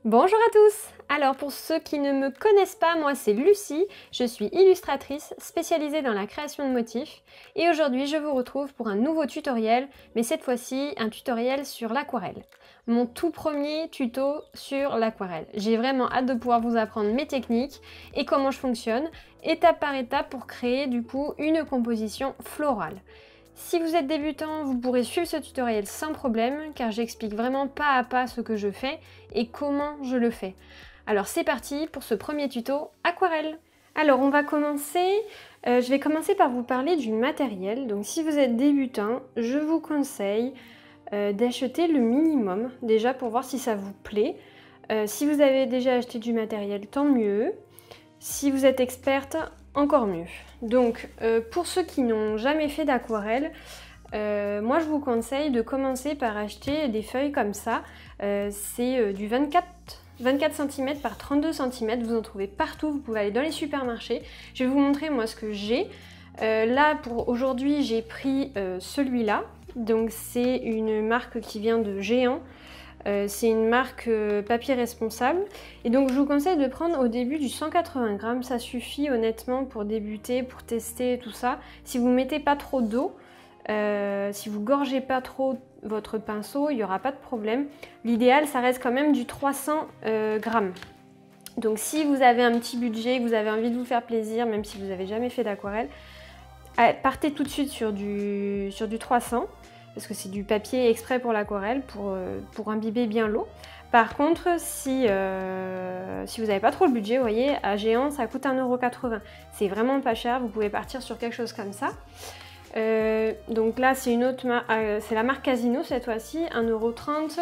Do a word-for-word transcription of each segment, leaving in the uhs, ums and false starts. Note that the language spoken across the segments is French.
Bonjour à tous! Alors pour ceux qui ne me connaissent pas, moi c'est Lucie, je suis illustratrice spécialisée dans la création de motifs et aujourd'hui je vous retrouve pour un nouveau tutoriel, mais cette fois-ci un tutoriel sur l'aquarelle. Mon tout premier tuto sur l'aquarelle. J'ai vraiment hâte de pouvoir vous apprendre mes techniques et comment je fonctionne, étape par étape pour créer du coup une composition florale. Si vous êtes débutant, vous pourrez suivre ce tutoriel sans problème car j'explique vraiment pas à pas ce que je fais et comment je le fais. Alors c'est parti pour ce premier tuto aquarelle. Alors on va commencer, euh, je vais commencer par vous parler du matériel. Donc si vous êtes débutant, je vous conseille euh, d'acheter le minimum déjà pour voir si ça vous plaît. Euh, si vous avez déjà acheté du matériel, tant mieux. Si vous êtes experte, encore mieux. Donc euh, pour ceux qui n'ont jamais fait d'aquarelle, euh, moi je vous conseille de commencer par acheter des feuilles comme ça. Euh, c'est euh, du vingt-quatre centimètres par trente-deux centimètres, vous en trouvez partout, vous pouvez aller dans les supermarchés. Je vais vous montrer moi ce que j'ai. Euh, là pour aujourd'hui j'ai pris euh, celui-là, donc c'est une marque qui vient de Géant. Euh, c'est une marque euh, papier responsable et donc je vous conseille de prendre au début du cent quatre-vingts grammes, ça suffit honnêtement pour débuter, pour tester tout ça. Si vous mettez pas trop d'eau, euh, si vous gorgez pas trop votre pinceau, il n'y aura pas de problème. L'idéal ça reste quand même du trois cents euh, grammes. Donc si vous avez un petit budget, que vous avez envie de vous faire plaisir, même si vous n'avez jamais fait d'aquarelle, partez tout de suite sur du, sur du trois cents. Parce que c'est du papier exprès pour l'aquarelle, pour, euh, pour imbiber bien l'eau. Par contre, si, euh, si vous n'avez pas trop le budget, vous voyez, à Géant, ça coûte un euro quatre-vingts. C'est vraiment pas cher, vous pouvez partir sur quelque chose comme ça. Euh, donc là, c'est une autre marque, euh, c'est la marque Casino cette fois-ci, un euro trente.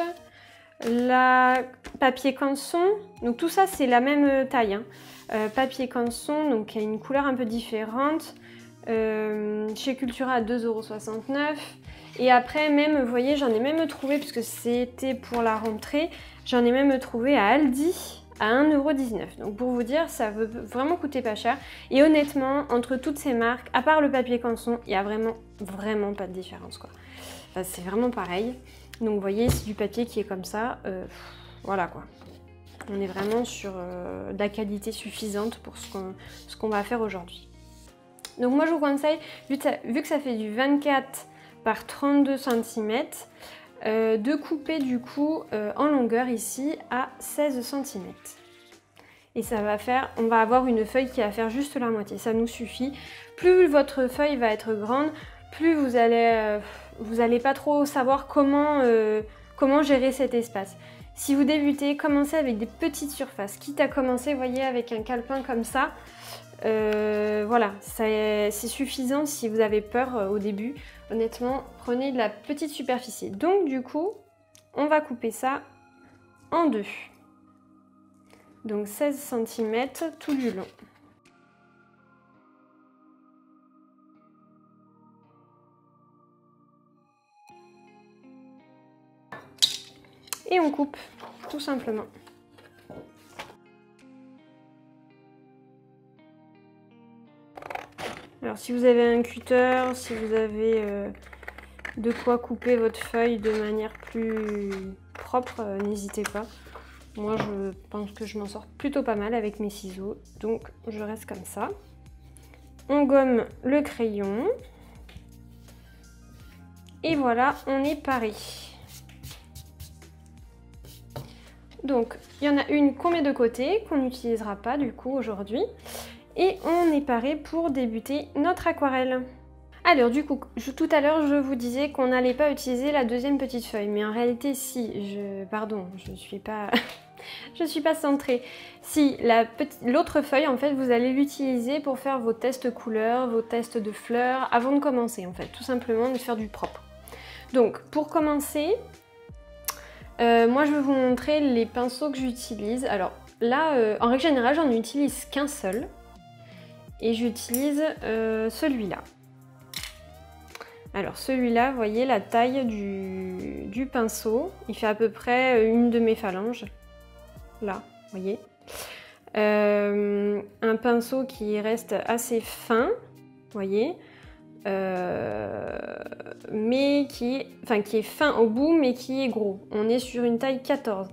La papier canson, donc tout ça, c'est la même taille. Hein. Euh, papier canson, donc il y a une couleur un peu différente. Euh, chez Cultura à deux euros soixante-neuf. Et après même, vous voyez, j'en ai même trouvé, puisque c'était pour la rentrée, j'en ai même trouvé à Aldi à un euro dix-neuf. Donc pour vous dire, ça veut vraiment coûter pas cher. Et honnêtement, entre toutes ces marques, à part le papier canson, il n'y a vraiment, vraiment pas de différence, quoi. Enfin, c'est vraiment pareil. Donc vous voyez, c'est du papier qui est comme ça. Euh, voilà, quoi. On est vraiment sur euh, de la qualité suffisante pour ce qu'on ce qu'on va faire aujourd'hui. Donc moi je vous conseille, vu que ça, vu que ça fait du vingt-quatre par trente-deux centimètres, euh, de couper du coup euh, en longueur ici à seize centimètres. Et ça va faire, on va avoir une feuille qui va faire juste la moitié, ça nous suffit. Plus votre feuille va être grande, plus vous allez, euh, vous allez pas trop savoir comment, euh, comment gérer cet espace. Si vous débutez, commencez avec des petites surfaces, quitte à commencer, vous voyez, avec un calepin comme ça. Euh, voilà, c'est suffisant si vous avez peur euh, au début. Honnêtement, prenez de la petite superficie. Donc du coup, on va couper ça en deux. Donc seize centimètres tout du long. Et on coupe, tout simplement. Alors si vous avez un cutter, si vous avez euh, de quoi couper votre feuille de manière plus propre, euh, n'hésitez pas. Moi je pense que je m'en sors plutôt pas mal avec mes ciseaux, donc je reste comme ça. On gomme le crayon. Et voilà, on est paré. Donc il y en a une qu'on met de côté, qu'on n'utilisera pas du coup aujourd'hui. Et on est paré pour débuter notre aquarelle. Alors du coup, je, tout à l'heure je vous disais qu'on n'allait pas utiliser la deuxième petite feuille, mais en réalité si, je, pardon, je ne suis pas, je suis pas centrée. Si, l'autre feuille en fait, vous allez l'utiliser pour faire vos tests couleurs, vos tests de fleurs, avant de commencer en fait, tout simplement de faire du propre. Donc pour commencer, euh, moi je vais vous montrer les pinceaux que j'utilise. Alors là, euh, en règle générale, j'en utilise qu'un seul. Et j'utilise euh, celui-là. Alors celui-là, vous voyez la taille du, du pinceau, il fait à peu près une de mes phalanges. Là, vous voyez. Euh, un pinceau qui reste assez fin, vous voyez. Euh, mais qui, enfin, qui est fin au bout, mais qui est gros. On est sur une taille quatorze.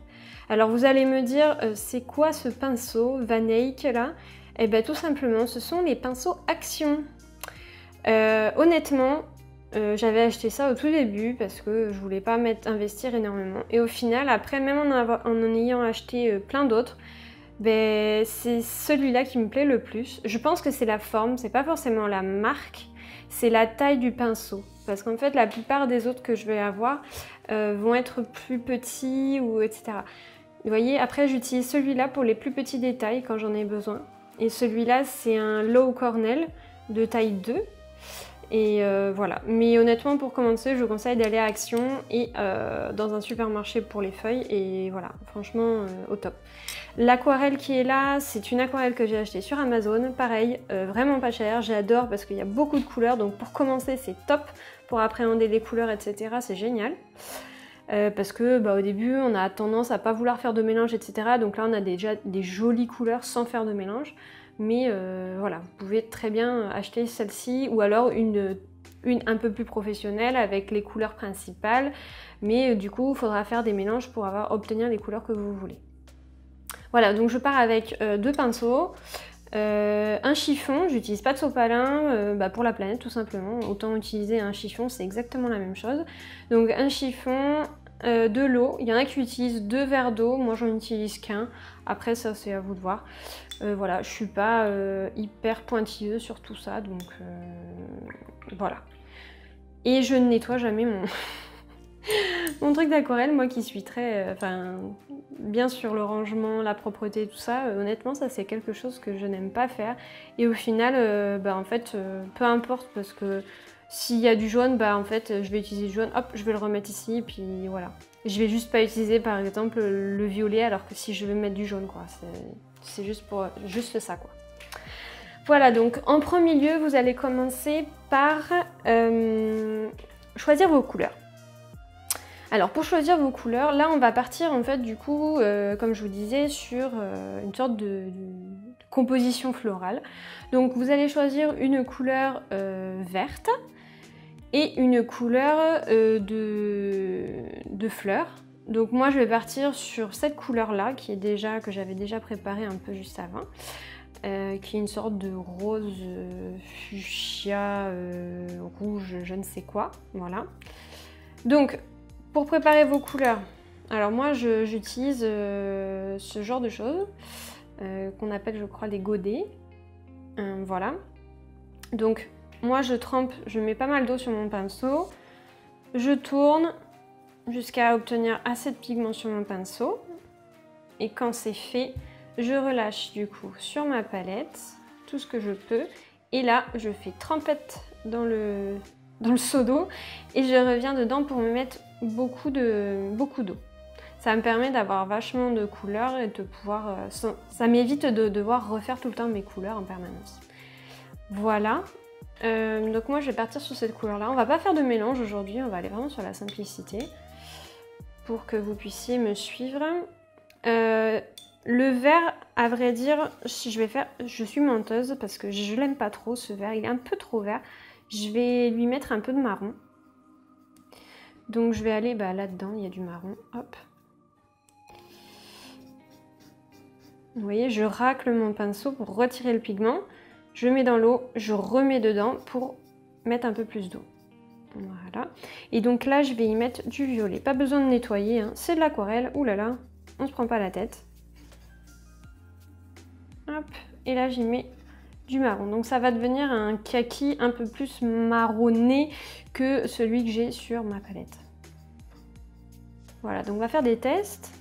Alors vous allez me dire, euh, c'est quoi ce pinceau Van Eyck là? Eh bien tout simplement, ce sont les pinceaux Action. Euh, honnêtement, euh, j'avais acheté ça au tout début parce que je voulais pas mettre, investir énormément. Et au final, après, même en, avoir, en, en ayant acheté euh, plein d'autres, ben, c'est celui-là qui me plaît le plus. Je pense que c'est la forme, c'est pas forcément la marque, c'est la taille du pinceau. Parce qu'en fait, la plupart des autres que je vais avoir euh, vont être plus petits ou et cetera. Vous voyez, après j'utilise celui-là pour les plus petits détails quand j'en ai besoin. Et celui-là, c'est un Low Cornell de taille deux. Et euh, voilà. Mais honnêtement, pour commencer, je vous conseille d'aller à Action et euh, dans un supermarché pour les feuilles. Et voilà, franchement, euh, au top. L'aquarelle qui est là, c'est une aquarelle que j'ai achetée sur Amazon. Pareil, euh, vraiment pas cher. J'adore parce qu'il y a beaucoup de couleurs. Donc pour commencer, c'est top. Pour appréhender les couleurs, et cetera, c'est génial. Euh, parce que bah, au début, on a tendance à pas vouloir faire de mélange, et cetera. Donc là, on a déjà des jolies couleurs sans faire de mélange. Mais euh, voilà, vous pouvez très bien acheter celle-ci ou alors une, une un peu plus professionnelle avec les couleurs principales. Mais euh, du coup, il faudra faire des mélanges pour avoir, obtenir les couleurs que vous voulez. Voilà, donc je pars avec euh, deux pinceaux. Euh, un chiffon, j'utilise pas de sopalin euh, bah pour la planète tout simplement, autant utiliser un chiffon, c'est exactement la même chose. Donc un chiffon, euh, de l'eau, il y en a qui utilisent deux verres d'eau, moi j'en utilise qu'un, après ça c'est à vous de voir. Euh, voilà, je suis pas euh, hyper pointilleuse sur tout ça, donc euh, voilà. Et je ne nettoie jamais mon... Mon truc d'aquarelle, moi qui suis très, enfin, euh, bien sur le rangement, la propreté, tout ça, euh, honnêtement, ça c'est quelque chose que je n'aime pas faire. Et au final, euh, bah en fait, euh, peu importe, parce que s'il y a du jaune, bah en fait, je vais utiliser du jaune, hop, je vais le remettre ici, et puis voilà. Je vais juste pas utiliser, par exemple, le violet, alors que si je vais mettre du jaune, quoi. C'est juste pour, juste ça, quoi. Voilà, donc en premier lieu, vous allez commencer par euh, choisir vos couleurs. Alors pour choisir vos couleurs, là on va partir en fait du coup, euh, comme je vous disais, sur euh, une sorte de, de composition florale. Donc vous allez choisir une couleur euh, verte et une couleur euh, de, de fleurs. Donc moi je vais partir sur cette couleur là qui est déjà, que j'avais déjà préparée un peu juste avant. Euh, qui est une sorte de rose euh, fuchsia euh, rouge je ne sais quoi, voilà. Donc pour préparer vos couleurs, alors moi j'utilise euh, ce genre de choses euh, qu'on appelle je crois des godets, euh, voilà. Donc moi je trempe, je mets pas mal d'eau sur mon pinceau, je tourne jusqu'à obtenir assez de pigment sur mon pinceau et quand c'est fait, je relâche du coup sur ma palette tout ce que je peux et là je fais trempette dans le, dans le seau d'eau et je reviens dedans pour me mettre beaucoup de beaucoup d'eau. Ça me permet d'avoir vachement de couleurs et de pouvoir... Euh, ça ça m'évite de devoir refaire tout le temps mes couleurs en permanence. Voilà. Euh, donc moi je vais partir sur cette couleur là. On va pas faire de mélange aujourd'hui, on va aller vraiment sur la simplicité pour que vous puissiez me suivre. Euh, le vert, à vrai dire, si je vais faire... Je suis menteuse parce que je l'aime pas trop ce vert, il est un peu trop vert. Je vais lui mettre un peu de marron. Donc je vais aller bah, là-dedans, il y a du marron, hop. Vous voyez, je racle mon pinceau pour retirer le pigment. Je mets dans l'eau, je remets dedans pour mettre un peu plus d'eau. Voilà. Et donc là, je vais y mettre du violet. Pas besoin de nettoyer, hein. C'est de l'aquarelle. Ouh là là, on se prend pas la tête. Hop. Et là, j'y mets du marron. Donc ça va devenir un kaki un peu plus marronné que celui que j'ai sur ma palette. Voilà, donc on va faire des tests.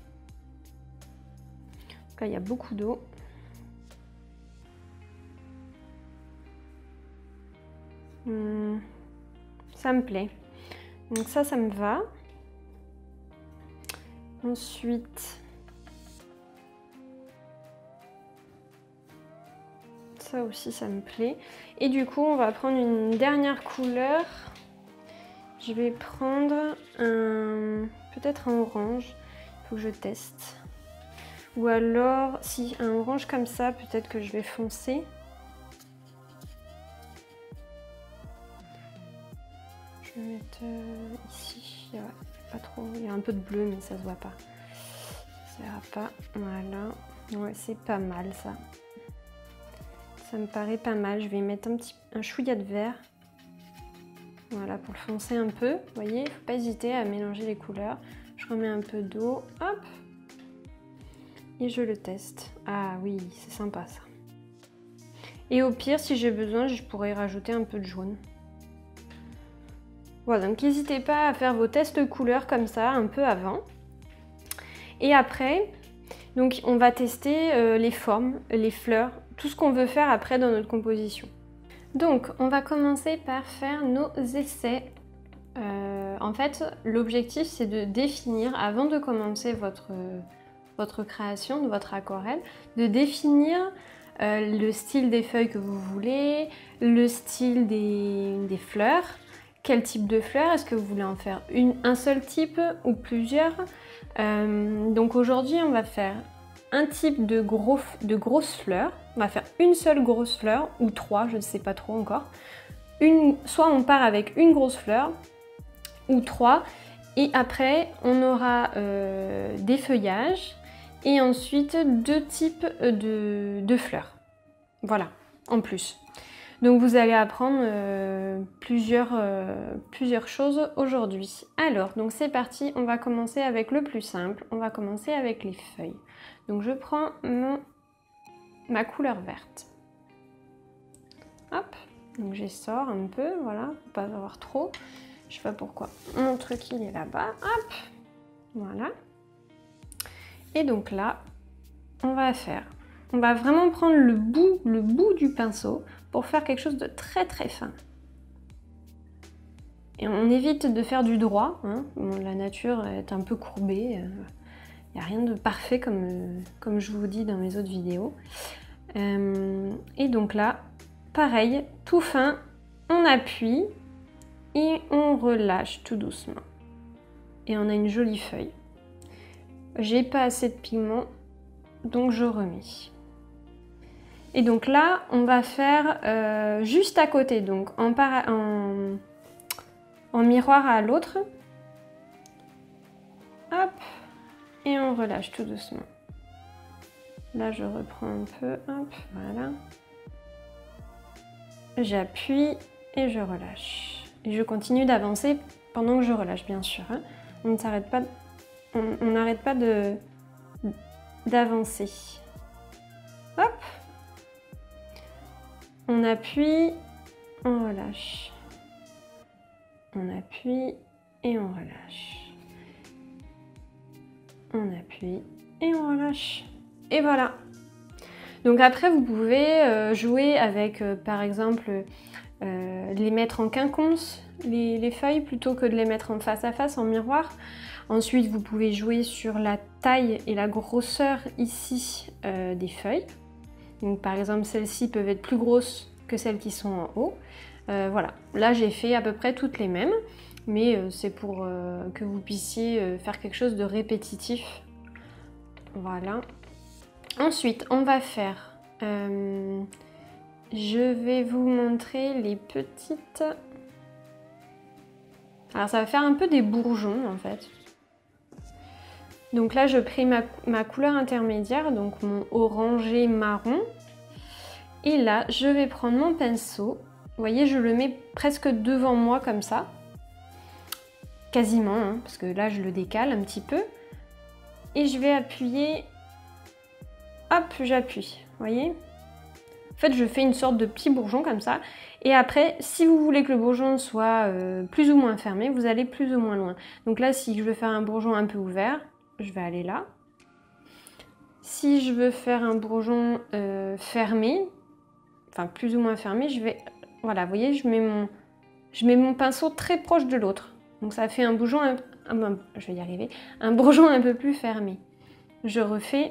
Là, il y a beaucoup d'eau. Hum, ça me plaît. Donc ça, ça me va. Ensuite, ça aussi, ça me plaît. Et du coup, on va prendre une dernière couleur. Je vais prendre un... peut-être un orange. Il faut que je teste. Ou alors, si un orange comme ça, peut-être que je vais foncer. Je mettre euh, ici, il y a pas trop, il y a un peu de bleu mais ça se voit pas. Ça ira pas, voilà. Ouais, c'est pas mal ça. Ça me paraît pas mal. Je vais mettre un petit un chouïa de vert. Voilà, pour le foncer un peu. Vous voyez, il ne faut pas hésiter à mélanger les couleurs. Je remets un peu d'eau, hop. Et je le teste. Ah oui, c'est sympa ça. Et au pire, si j'ai besoin, je pourrais rajouter un peu de jaune. Voilà, donc n'hésitez pas à faire vos tests de couleurs comme ça, un peu avant. Et après, donc on va tester euh, les formes, les fleurs, tout ce qu'on veut faire après dans notre composition. Donc, on va commencer par faire nos essais. Euh, en fait, l'objectif, c'est de définir, avant de commencer votre, votre création de votre aquarelle, de définir euh, le style des feuilles que vous voulez, le style des, des fleurs, quel type de fleurs, est-ce que vous voulez en faire une, un seul type ou plusieurs. Euh, donc aujourd'hui, on va faire un type de, gros, de grosses fleurs. On va faire une seule grosse fleur, ou trois, je ne sais pas trop encore. Une, soit on part avec une grosse fleur, ou trois, et après on aura euh, des feuillages, et ensuite deux types de, de fleurs. Voilà, en plus. Donc vous allez apprendre euh, plusieurs, euh, plusieurs choses aujourd'hui. Alors, donc c'est parti, on va commencer avec le plus simple, on va commencer avec les feuilles. Donc je prends mon, ma couleur verte. Hop, donc j'essore un peu, voilà, pour pas avoir trop. Je sais pas pourquoi mon truc il est là-bas, hop, voilà. Et donc là, on va faire, on va vraiment prendre le bout, le bout du pinceau pour faire quelque chose de très très fin. Et on évite de faire du droit, hein. Bon, la nature est un peu courbée, il n'y a rien de parfait comme, euh, comme je vous dis dans mes autres vidéos. Euh, et donc là, pareil, tout fin, on appuie et on relâche tout doucement. Et on a une jolie feuille. J'ai pas assez de pigment, donc je remets. Et donc là, on va faire euh, juste à côté, donc en, para en, en miroir à l'autre. Hop, et on relâche tout doucement. Là, je reprends un peu, hop, voilà. J'appuie et je relâche. Et je continue d'avancer pendant que je relâche, bien sûr. Hein. On ne s'arrête pas, on n'arrête pas de d'avancer. Hop. On appuie, on relâche. On appuie et on relâche. On appuie et on relâche. Et voilà. Donc après, vous pouvez euh, jouer avec, euh, par exemple, euh, les mettre en quinconce, les, les feuilles, plutôt que de les mettre en face à face, en miroir. Ensuite, vous pouvez jouer sur la taille et la grosseur ici euh, des feuilles. Donc par exemple, celles-ci peuvent être plus grosses que celles qui sont en haut. Euh, voilà, là j'ai fait à peu près toutes les mêmes, mais euh, c'est pour euh, que vous puissiez euh, faire quelque chose de répétitif. Voilà. Ensuite, on va faire... Euh, je vais vous montrer les petites... Alors ça va faire un peu des bourgeons en fait. Donc là, je prends ma, ma couleur intermédiaire, donc mon orangé marron. Et là, je vais prendre mon pinceau. Vous voyez, je le mets presque devant moi comme ça. Quasiment, hein, parce que là, je le décale un petit peu. Et je vais appuyer. Hop, j'appuie. Vous voyez? En fait, je fais une sorte de petit bourgeon comme ça. Et après, si vous voulez que le bourgeon soit euh, plus ou moins fermé, vous allez plus ou moins loin. Donc là, si je veux faire un bourgeon un peu ouvert, je vais aller là. Si je veux faire un bourgeon euh, fermé, enfin plus ou moins fermé, je vais... Voilà, vous voyez, je mets mon, je mets mon pinceau très proche de l'autre. Donc ça fait un bourgeon... Un, un, je vais y arriver. Un bourgeon un peu plus fermé. Je refais.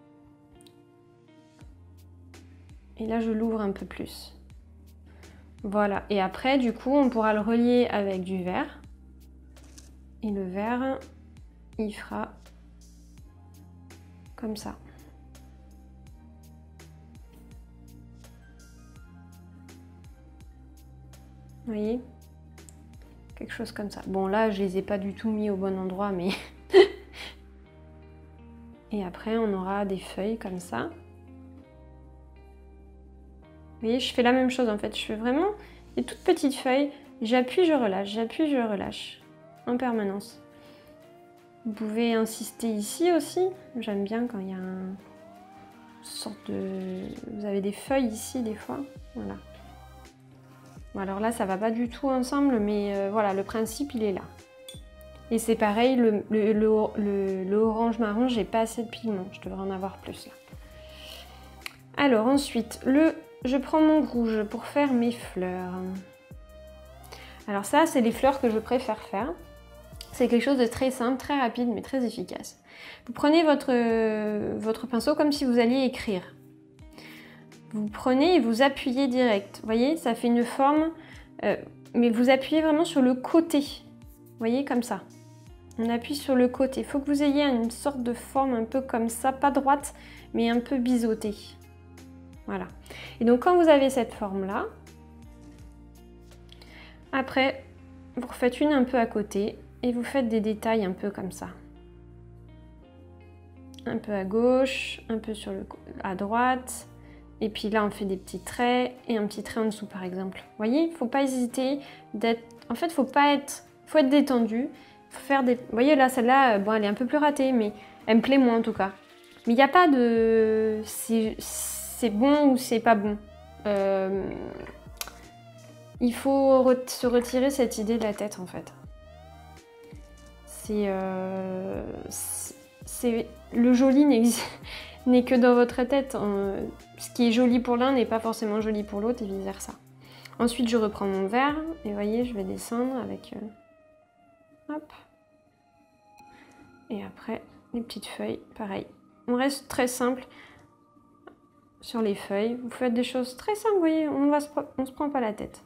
Et là, je l'ouvre un peu plus. Voilà. Et après, du coup, on pourra le relier avec du vert. Et le vert, il fera... comme ça. Vous voyez? Quelque chose comme ça. Bon, là, je les ai pas du tout mis au bon endroit, mais... Et après, on aura des feuilles comme ça. Vous voyez, je fais la même chose en fait. Je fais vraiment des toutes petites feuilles. J'appuie, je relâche, j'appuie, je relâche. En permanence. Vous pouvez insister ici aussi. J'aime bien quand il y a un... une sorte de... Vous avez des feuilles ici des fois. Voilà. Bon, alors là, ça va pas du tout ensemble, mais euh, voilà, le principe, il est là. Et c'est pareil, le, le, le, le, le orange marron, j'ai pas assez de pigment. Je devrais en avoir plus là. Alors ensuite, le, je prends mon rouge pour faire mes fleurs. Alors ça, c'est les fleurs que je préfère faire. C'est quelque chose de très simple, très rapide, mais très efficace. Vous prenez votre, votre pinceau comme si vous alliez écrire. Vous prenez et vous appuyez direct. Vous voyez, ça fait une forme, euh, mais vous appuyez vraiment sur le côté. Vous voyez, comme ça. On appuie sur le côté. Il faut que vous ayez une sorte de forme un peu comme ça, pas droite, mais un peu biseautée. Voilà. Et donc, quand vous avez cette forme-là, après, vous refaites une un peu à côté et vous faites des détails un peu comme ça. Un peu à gauche, un peu sur le, à droite. Et puis là, on fait des petits traits et un petit trait en dessous, par exemple. Vous voyez, il ne faut pas hésiter d'être... En fait, il faut pas être... faut être détendu. Faut faire des... Vous voyez, là, celle-là, bon, elle est un peu plus ratée, mais elle me plaît moins, en tout cas. Mais il n'y a pas de... c'est bon ou c'est pas bon. Euh... Il faut re se retirer cette idée de la tête, en fait. C'est... Euh... c'est... Le joli n'est que dans votre tête. Ce qui est joli pour l'un n'est pas forcément joli pour l'autre et vice versa. Ensuite, je reprends mon verre et vous voyez, je vais descendre avec... Euh... Hop. Et après, les petites feuilles, pareil. On reste très simple sur les feuilles. Vous faites des choses très simples, vous voyez, on ne se, se prend pas la tête.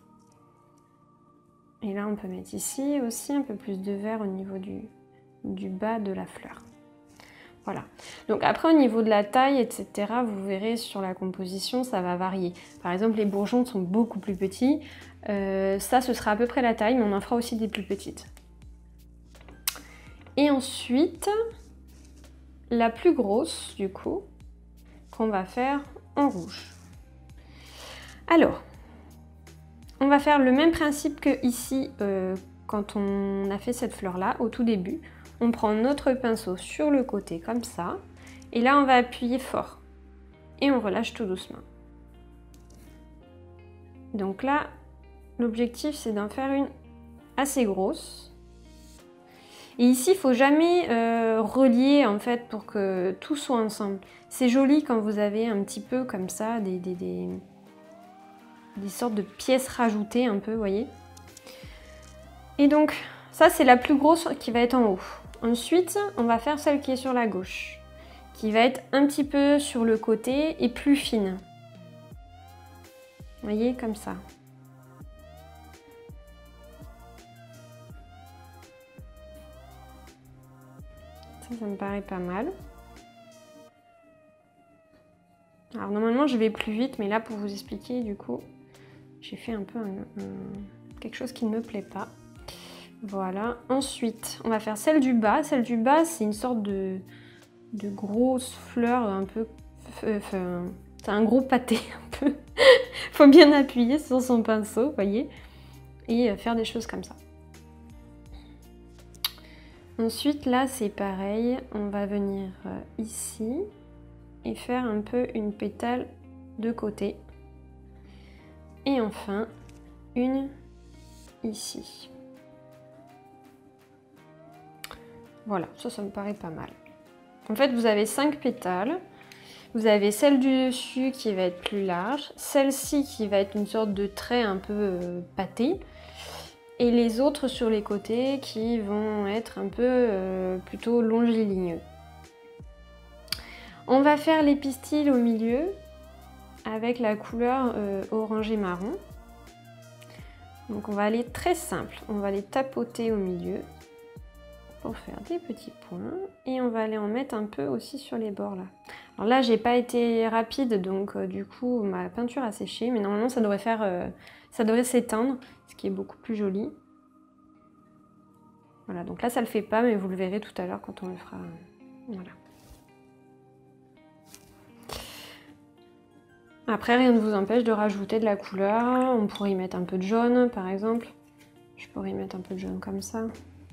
Et là, on peut mettre ici aussi un peu plus de vert au niveau du, du bas de la fleur. Voilà. Donc après, au niveau de la taille, et cetera, vous verrez sur la composition, ça va varier. Par exemple, les bourgeons sont beaucoup plus petits. Euh, ça, ce sera à peu près la taille, mais on en fera aussi des plus petites. Et ensuite, la plus grosse, du coup, qu'on va faire en rouge. Alors, on va faire le même principe que ici, euh, quand on a fait cette fleur-là, au tout début. On prend notre pinceau sur le côté, comme ça. Et là, on va appuyer fort. Et on relâche tout doucement. Donc là, l'objectif, c'est d'en faire une assez grosse. Et ici, il ne faut jamais euh, relier, en fait, pour que tout soit ensemble. C'est joli quand vous avez un petit peu, comme ça, des, des, des, des sortes de pièces rajoutées, un peu, vous voyez. Et donc, ça, c'est la plus grosse qui va être en haut. Ensuite, on va faire celle qui est sur la gauche, qui va être un petit peu sur le côté et plus fine. Vous voyez, comme ça. Ça, ça me paraît pas mal. Alors normalement, je vais plus vite, mais là, pour vous expliquer, du coup, j'ai fait un peu un, un, quelque chose qui ne me plaît pas. Voilà. Ensuite, on va faire celle du bas. Celle du bas, c'est une sorte de, de grosse fleur un peu... Enfin, c'est un gros pâté un peu. Faut bien appuyer sur son pinceau, vous voyez, et faire des choses comme ça. Ensuite, là, c'est pareil. On va venir ici et faire un peu une pétale de côté. Et enfin, une ici. Voilà, ça, ça me paraît pas mal. En fait, vous avez cinq pétales. Vous avez celle du dessus qui va être plus large, celle-ci qui va être une sorte de trait un peu euh, pâté, et les autres sur les côtés qui vont être un peu euh, plutôt longiligneux. On va faire les pistils au milieu avec la couleur euh, orangé marron. Donc on va aller très simple, on va les tapoter au milieu pour faire des petits points et on va aller en mettre un peu aussi sur les bords là. Alors là j'ai pas été rapide donc euh, du coup ma peinture a séché, mais normalement ça devrait faire, euh, ça devrait s'éteindre, ce qui est beaucoup plus joli. Voilà, donc là ça le fait pas, mais vous le verrez tout à l'heure quand on le fera. Voilà. Après, rien ne vous empêche de rajouter de la couleur. On pourrait y mettre un peu de jaune, par exemple. Je pourrais y mettre un peu de jaune comme ça.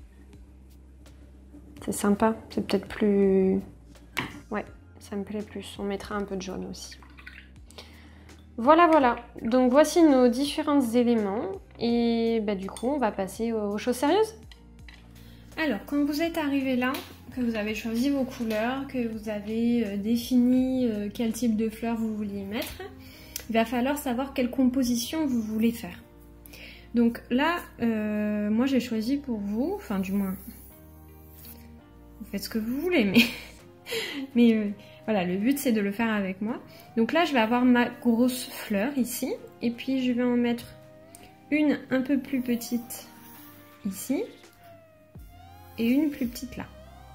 C'est sympa, c'est peut-être plus... Ouais, ça me plaît plus. On mettra un peu de jaune aussi. Voilà, voilà. Donc voici nos différents éléments. Et bah, du coup, on va passer aux choses sérieuses. Alors, quand vous êtes arrivé là, que vous avez choisi vos couleurs, que vous avez euh, défini euh, quel type de fleurs vous vouliez mettre, il va falloir savoir quelle composition vous voulez faire. Donc là, euh, moi j'ai choisi pour vous, enfin du moins... Vous faites ce que vous voulez, mais, mais euh, voilà, le but c'est de le faire avec moi. Donc là, je vais avoir ma grosse fleur ici, et puis je vais en mettre une un peu plus petite ici, et une plus petite là.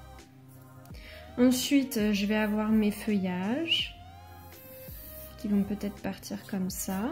Ensuite, je vais avoir mes feuillages, qui vont peut-être partir comme ça.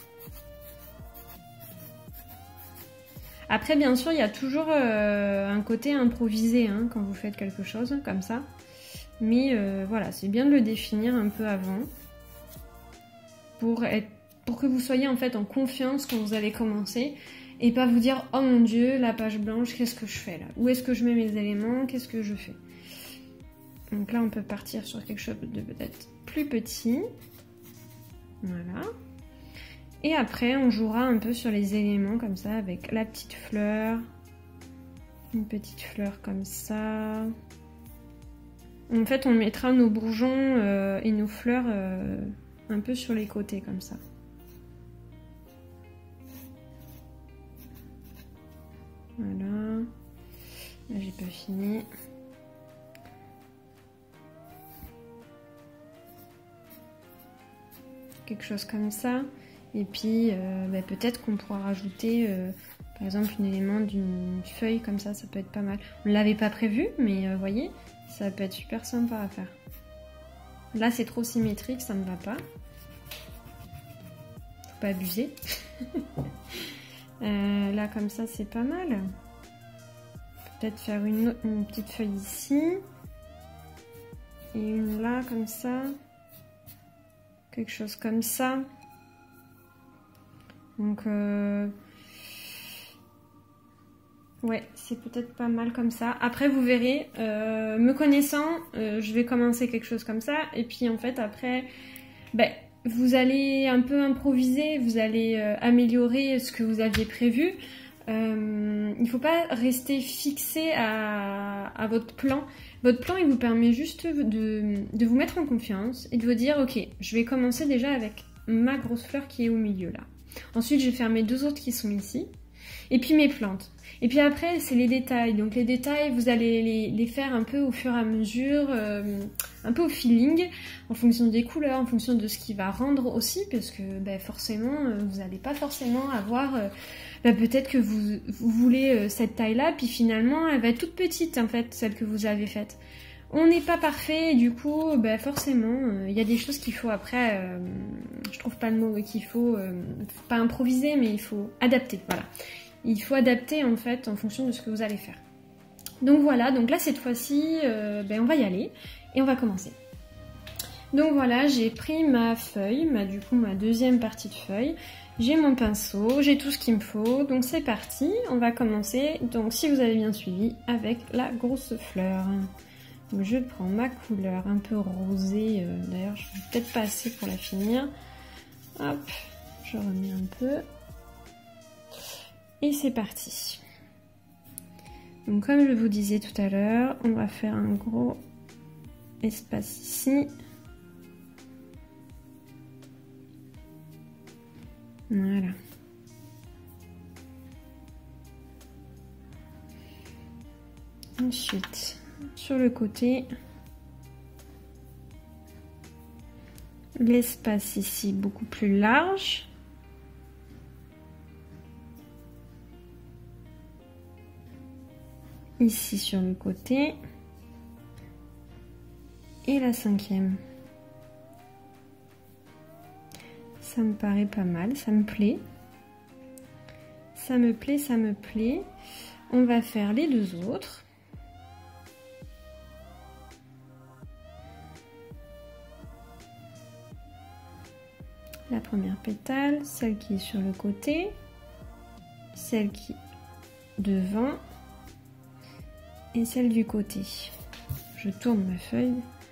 Après, bien sûr, il y a toujours euh, un côté improvisé hein, quand vous faites quelque chose comme ça. Mais euh, voilà, c'est bien de le définir un peu avant pour, être, pour que vous soyez en fait en confiance quand vous allez commencer et pas vous dire « Oh mon Dieu, la page blanche, qu'est-ce que je fais là? Où est-ce que je mets mes éléments? Qu'est-ce que je fais ?» Donc là, on peut partir sur quelque chose de peut-être plus petit. Voilà. Et après, on jouera un peu sur les éléments comme ça, avec la petite fleur, une petite fleur comme ça. En fait, on mettra nos bourgeons euh, et nos fleurs euh, un peu sur les côtés comme ça. Voilà. Là, j'ai pas fini. Quelque chose comme ça. Et puis euh, bah, peut-être qu'on pourra rajouter euh, par exemple un élément d'une feuille comme ça, ça peut être pas mal. On ne l'avait pas prévu, mais vous euh, voyez, ça peut être super sympa à faire. Là c'est trop symétrique, ça ne va pas. Faut pas abuser. euh, là comme ça c'est pas mal. Peut-être faire une, autre, une petite feuille ici. Et une là comme ça. Quelque chose comme ça. Donc, euh... ouais, c'est peut-être pas mal comme ça. Après, vous verrez, euh, me connaissant, euh, je vais commencer quelque chose comme ça. Et puis, en fait, après, ben, vous allez un peu improviser, vous allez euh, améliorer ce que vous aviez prévu. Euh, il ne faut pas rester fixé à, à votre plan. Votre plan, il vous permet juste de, de vous mettre en confiance et de vous dire, ok, je vais commencer déjà avec ma grosse fleur qui est au milieu là. Ensuite, je vais faire mes deux autres qui sont ici. Et puis mes plantes. Et puis après, c'est les détails. Donc les détails, vous allez les, les faire un peu au fur et à mesure, euh, un peu au feeling, en fonction des couleurs, en fonction de ce qui va rendre aussi, parce que ben, forcément, euh, vous n'allez pas forcément avoir... Euh, ben, peut-être que vous, vous voulez euh, cette taille-là, puis finalement, elle va être toute petite, en fait, celle que vous avez faite. On n'est pas parfait, et du coup, bah forcément, il euh, y a des choses qu'il faut après, euh, je trouve pas le mot, qu'il faut, euh, faut pas improviser, mais il faut adapter, voilà. Il faut adapter en fait en fonction de ce que vous allez faire. Donc voilà, donc là cette fois-ci, euh, ben, on va y aller et on va commencer. Donc voilà, j'ai pris ma feuille, ma, du coup ma deuxième partie de feuille, j'ai mon pinceau, j'ai tout ce qu'il me faut, donc c'est parti, on va commencer, donc si vous avez bien suivi, avec la grosse fleur. Donc je prends ma couleur un peu rosée, euh, d'ailleurs je vais peut-être pas assez pour la finir. Hop, je remets un peu. Et c'est parti. Donc comme je vous disais tout à l'heure, on va faire un gros espace ici. Voilà. Ensuite, sur le côté, l'espace ici beaucoup plus large. Ici sur le côté. Et la cinquième. Ça me paraît pas mal, ça me plaît. Ça me plaît, ça me plaît. On va faire les deux autres. la première pétale, celle qui est sur le côté, celle qui est devant et celle du côté. Je tourne ma feuille.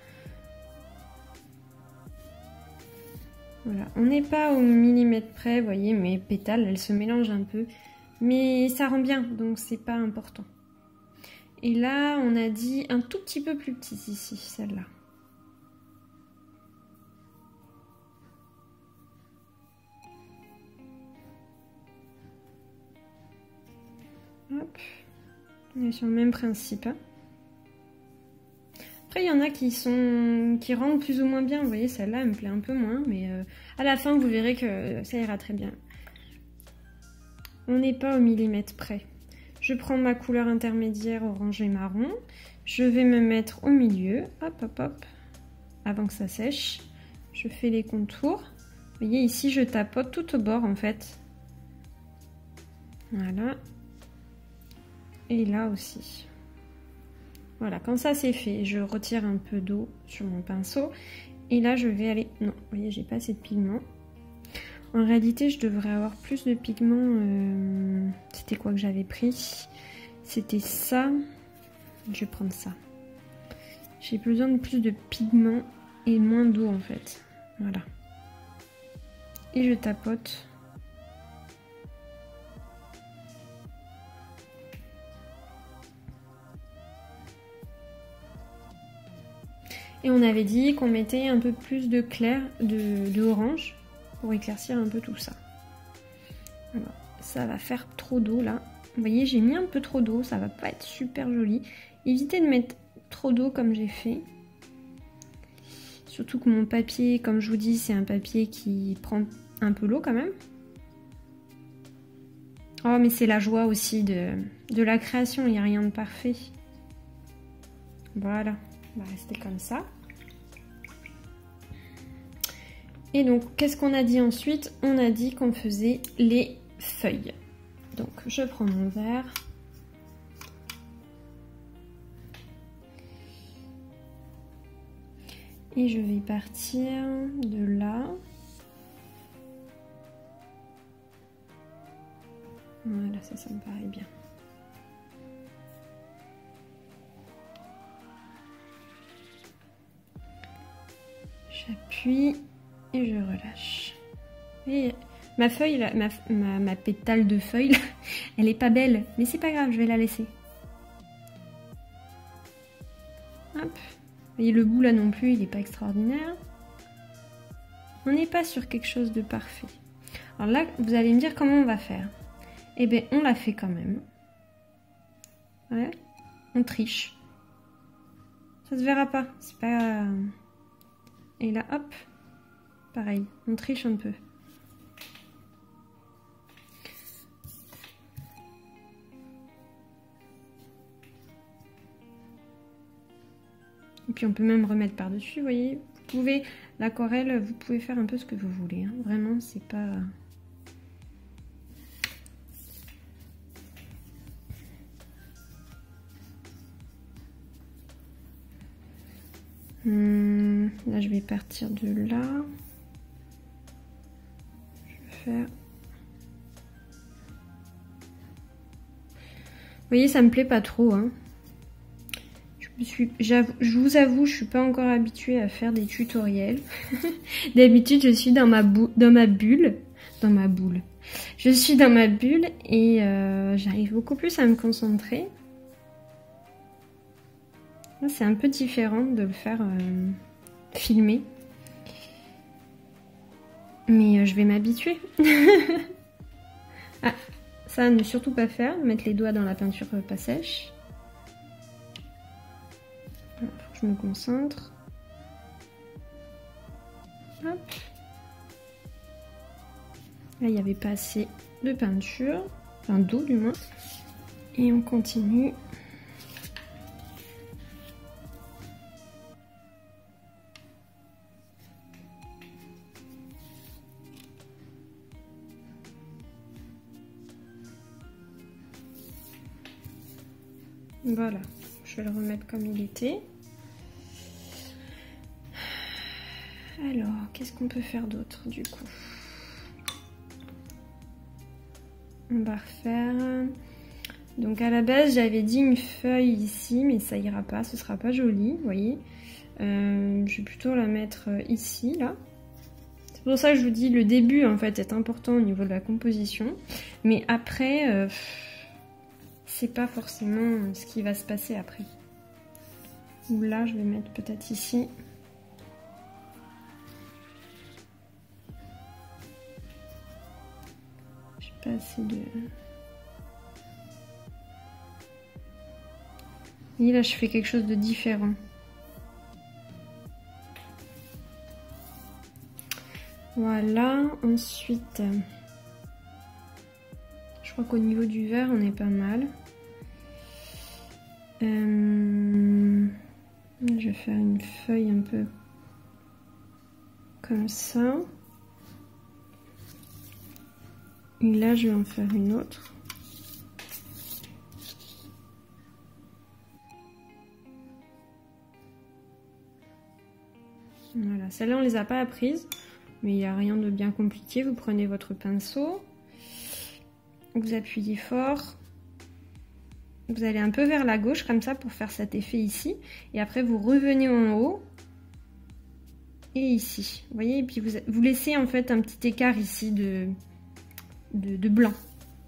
Voilà, on n'est pas au millimètre près, vous voyez, mes pétales, elles se mélangent un peu, mais ça rend bien, donc c'est pas important. Et là, on a dit un tout petit peu plus petit ici, celle-là. Hop, on est sur le même principe. Hein. Après, il y en a qui sont qui rendent plus ou moins bien. Vous voyez, celle-là, elle me plaît un peu moins, mais euh, à la fin, vous verrez que ça ira très bien. On n'est pas au millimètre près. Je prends ma couleur intermédiaire orange et marron. Je vais me mettre au milieu. Hop, hop, hop. Avant que ça sèche. Je fais les contours. Vous voyez, ici, je tapote tout au bord, en fait. Voilà. Et là aussi. Voilà, quand ça c'est fait, je retire un peu d'eau sur mon pinceau. Et là, je vais aller... Non, vous voyez, j'ai pas assez de pigment. En réalité, je devrais avoir plus de pigment. Euh... C'était quoi que j'avais pris? C'était ça. Je vais prendre ça. J'ai besoin de plus de pigment et moins d'eau en fait. Voilà. Et je tapote. Et on avait dit qu'on mettait un peu plus de clair, de, de orange, pour éclaircir un peu tout ça. Alors, ça va faire trop d'eau là. Vous voyez, j'ai mis un peu trop d'eau, ça va pas être super joli. Évitez de mettre trop d'eau comme j'ai fait. Surtout que mon papier, comme je vous dis, c'est un papier qui prend un peu l'eau quand même. Oh, mais c'est la joie aussi de, de la création, il n'y a rien de parfait. Voilà, on va rester comme ça. Et donc, qu'est-ce qu'on a dit ensuite? On a dit qu'on faisait les feuilles. Donc, je prends mon verre. Et je vais partir de là. Voilà, ça, ça me paraît bien. J'appuie et je relâche. Et ma feuille, là, ma, ma, ma pétale de feuille, là, elle est pas belle, mais c'est pas grave, je vais la laisser. Hop. Vous voyez, le bout là non plus, il n'est pas extraordinaire. On n'est pas sur quelque chose de parfait. Alors là, vous allez me dire comment on va faire. Eh bien, on l'a fait quand même. Ouais. On triche. Ça se verra pas. C'est pas... Et là, hop. Pareil. On triche un peu. Et puis on peut même remettre par-dessus, vous voyez. Vous pouvez, l'aquarelle, vous pouvez faire un peu ce que vous voulez. Hein. Vraiment, c'est pas... Hum, là, je vais partir de là. Je vais faire... Vous voyez, ça me plaît pas trop. Hein. Je, suis, je vous avoue, je suis pas encore habituée à faire des tutoriels. D'habitude, je suis dans ma, dans ma bulle. Dans ma boule. Je suis dans ma bulle et euh, j'arrive beaucoup plus à me concentrer. C'est un peu différent de le faire euh, filmer. Mais euh, je vais m'habituer. Ah, ça, ne surtout pas faire. Mettre les doigts dans la peinture euh, pas sèche. Alors, faut que je me concentre. Hop. Là, il n'y avait pas assez de peinture. Enfin, d'eau du moins. Et on continue. Voilà, je vais le remettre comme il était. Alors, qu'est-ce qu'on peut faire d'autre du coup? On va refaire... Donc à la base j'avais dit une feuille ici, mais ça ira pas, ce sera pas joli, vous voyez. Euh, je vais plutôt la mettre ici, là. C'est pour ça que je vous dis, le début en fait est important au niveau de la composition. Mais après, euh, c'est pas forcément ce qui va se passer après. Ou là, je vais mettre peut-être ici. J'ai pas assez de... Et là, je fais quelque chose de différent. Voilà, ensuite, je crois qu'au niveau du vert, on est pas mal. Euh, je vais faire une feuille un peu comme ça. Et là, je vais en faire une autre. Voilà, celle-là on les a pas apprises, mais il n'y a rien de bien compliqué. Vous prenez votre pinceau, vous appuyez fort, vous allez un peu vers la gauche comme ça pour faire cet effet ici, et après vous revenez en haut et ici, vous voyez, et puis vous, vous laissez en fait un petit écart ici de, de, de blanc.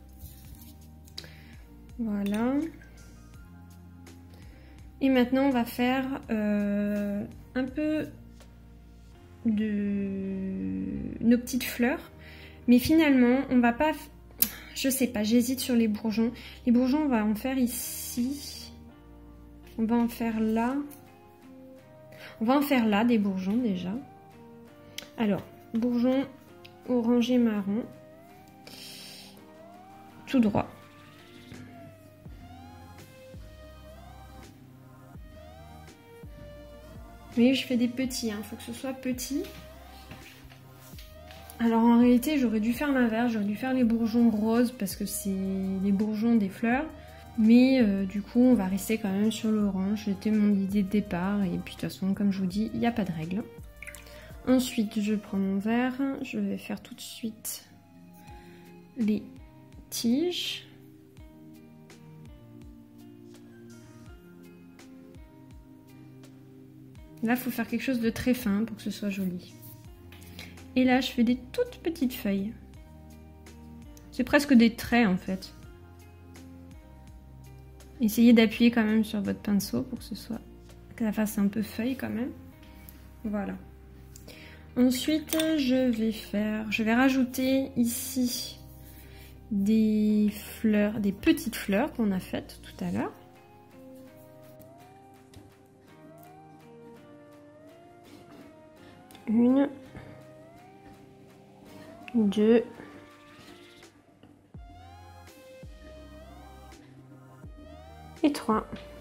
Voilà. Et maintenant on va faire euh, un peu de nos petites fleurs, mais finalement on va pas, je sais pas, j'hésite sur les bourgeons. Les bourgeons on va en faire ici, on va en faire là, on va en faire là des bourgeons déjà. Alors bourgeons orangé marron, tout droit. Mais je fais des petits, hein. Faut que ce soit petit. Alors en réalité, j'aurais dû faire l'inverse, j'aurais dû faire les bourgeons roses parce que c'est les bourgeons des fleurs. Mais euh, du coup, on va rester quand même sur l'orange. C'était mon idée de départ. Et puis de toute façon, comme je vous dis, il n'y a pas de règle. Ensuite, je prends mon verre. Je vais faire tout de suite les tiges. Là, il faut faire quelque chose de très fin pour que ce soit joli. Et là, je fais des toutes petites feuilles. C'est presque des traits, en fait. Essayez d'appuyer quand même sur votre pinceau pour que ce soit... que ça fasse un peu feuille quand même. Voilà. Ensuite, je vais faire... Je vais rajouter ici des fleurs, des petites fleurs qu'on a faites tout à l'heure. Une, deux, et trois.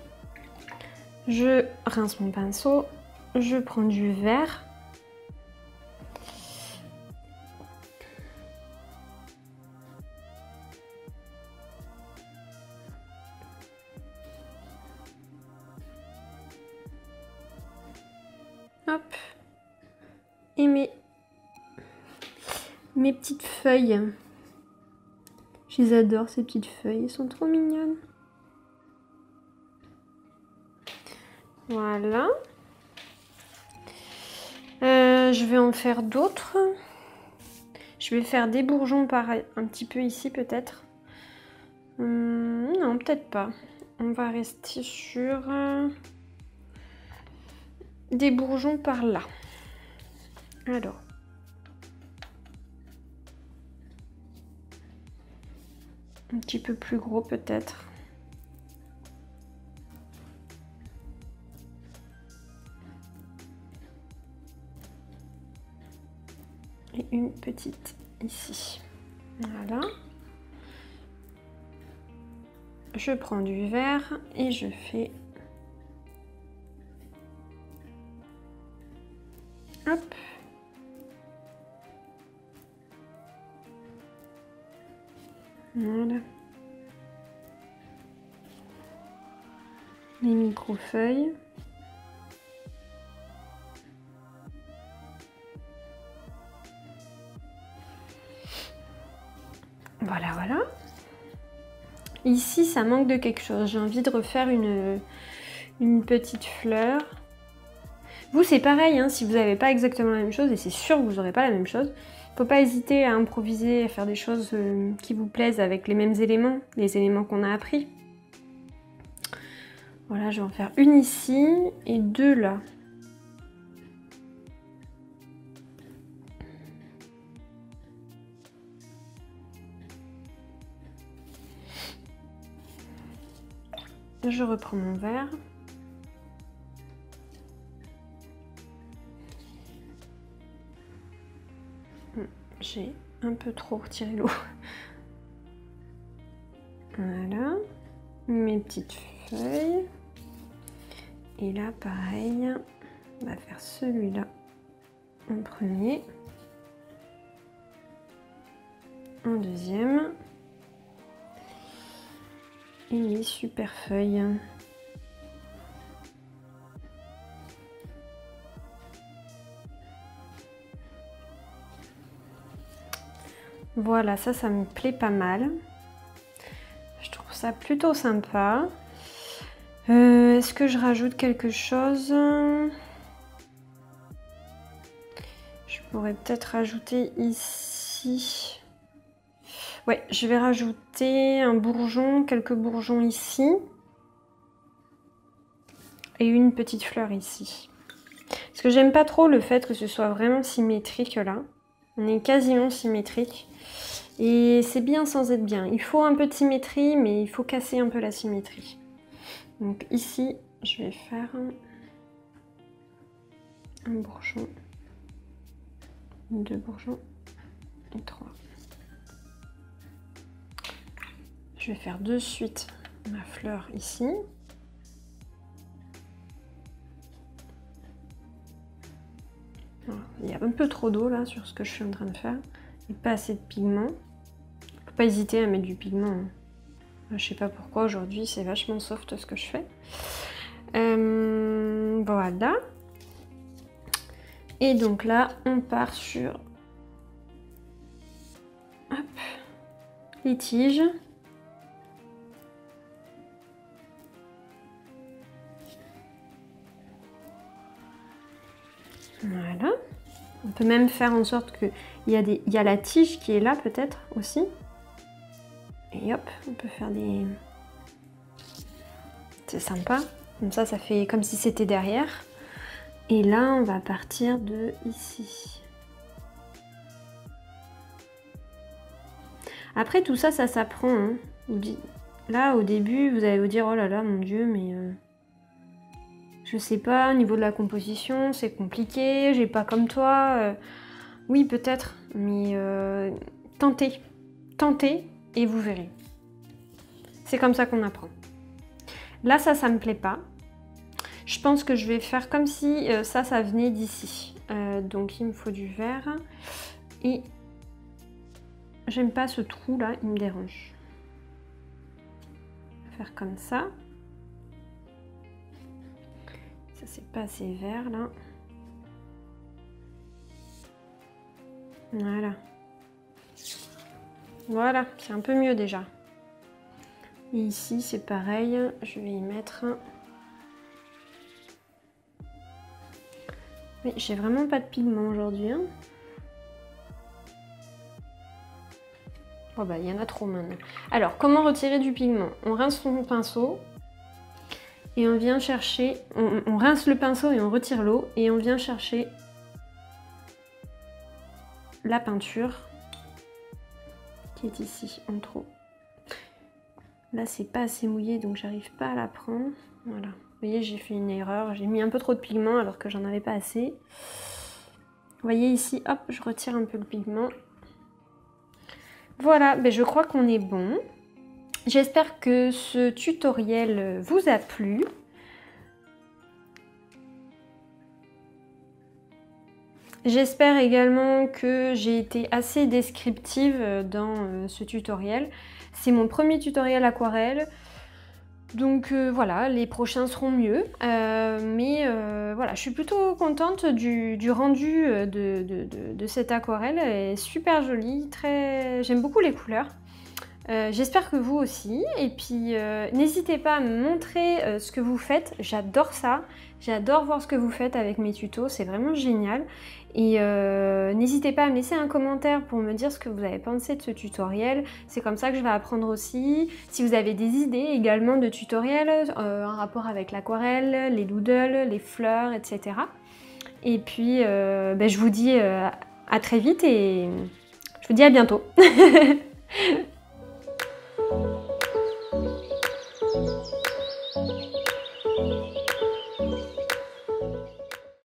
Je rince mon pinceau, je prends du vert. Hop. Et mes, mes petites feuilles. Je les adore ces petites feuilles, elles sont trop mignonnes. Voilà. Euh, je vais en faire d'autres. Je vais faire des bourgeons pareil, un petit peu ici peut-être. Hum, non, peut-être pas. On va rester sur euh, des bourgeons par là. Alors. Un petit peu plus gros peut-être. Et une petite ici. Voilà. Je prends du vert et je fais... Hop. Voilà. Les micro-feuilles. Voilà, voilà. Ici, ça manque de quelque chose. J'ai envie de refaire une, une petite fleur. Vous, c'est pareil, hein, si vous n'avez pas exactement la même chose, et c'est sûr que vous n'aurez pas la même chose, faut pas hésiter à improviser, à faire des choses euh, qui vous plaisent avec les mêmes éléments, les éléments qu'on a appris. Voilà, je vais en faire une ici et deux là. Je reprends mon verre. J'ai un peu trop retiré l'eau. Voilà. Mes petites feuilles. Et là, pareil, on va faire celui-là en premier. En deuxième. Et les super feuilles. Voilà, ça, ça me plaît pas mal. Je trouve ça plutôt sympa. Euh, Est-ce que je rajoute quelque chose? Je pourrais peut-être rajouter ici. Ouais, je vais rajouter un bourgeon, quelques bourgeons ici. Et une petite fleur ici. Parce que j'aime pas trop le fait que ce soit vraiment symétrique là. On est quasiment symétrique. Et c'est bien sans être bien. Il faut un peu de symétrie, mais il faut casser un peu la symétrie. Donc ici, je vais faire un bourgeon, deux bourgeons et trois. Je vais faire de suite ma fleur ici. Voilà. Il y a un peu trop d'eau là sur ce que je suis en train de faire et pas assez de pigment. Faut pas hésiter à mettre du pigment, hein. Je sais pas pourquoi aujourd'hui c'est vachement soft ce que je fais. Euh, voilà. Et donc là on part sur hop, les tiges. Voilà. On peut même faire en sorte qu'il y a des, il y a la tige qui est là peut-être aussi. Et hop, on peut faire des... C'est sympa. Comme ça, ça fait comme si c'était derrière. Et là, on va partir de ici. Après, tout ça, ça s'apprend, hein. Là, au début, vous allez vous dire, oh là là, mon Dieu, mais... Euh... Je sais pas, au niveau de la composition, c'est compliqué, j'ai pas comme toi. Euh... Oui, peut-être, mais euh... tentez. Tentez. Et vous verrez. C'est comme ça qu'on apprend. Là, ça, ça me plaît pas. Je pense que je vais faire comme si euh, ça, ça venait d'ici. Euh, donc, il me faut du vert. Et j'aime pas ce trou là, il me dérange. Faire comme ça. Ça, c'est pas assez vert là. Voilà. Voilà, c'est un peu mieux déjà. Et ici, c'est pareil. Je vais y mettre... Mais j'ai vraiment pas de pigment aujourd'hui. Hein. Oh bah, il y en a trop maintenant. Alors, comment retirer du pigment? On rince son pinceau. Et on vient chercher... On, on rince le pinceau et on retire l'eau. Et on vient chercher la peinture qui est ici en trop. Là c'est pas assez mouillé donc j'arrive pas à la prendre. Voilà, vous voyez j'ai fait une erreur, j'ai mis un peu trop de pigment alors que j'en avais pas assez. Vous voyez ici, hop, je retire un peu le pigment. Voilà, ben je crois qu'on est bon. J'espère que ce tutoriel vous a plu. J'espère également que j'ai été assez descriptive dans ce tutoriel. C'est mon premier tutoriel aquarelle, donc euh, voilà, les prochains seront mieux. Euh, mais euh, voilà, je suis plutôt contente du, du rendu de, de, de, de cette aquarelle. Elle est super jolie, très... j'aime beaucoup les couleurs. Euh, J'espère que vous aussi. Et puis, euh, n'hésitez pas à me montrer euh, ce que vous faites. J'adore ça. J'adore voir ce que vous faites avec mes tutos. C'est vraiment génial. Et euh, n'hésitez pas à me laisser un commentaire pour me dire ce que vous avez pensé de ce tutoriel. C'est comme ça que je vais apprendre aussi. Si vous avez des idées également de tutoriels euh, en rapport avec l'aquarelle, les doodles, les fleurs, et cetera. Et puis, euh, ben, je vous dis euh, à très vite et je vous dis à bientôt.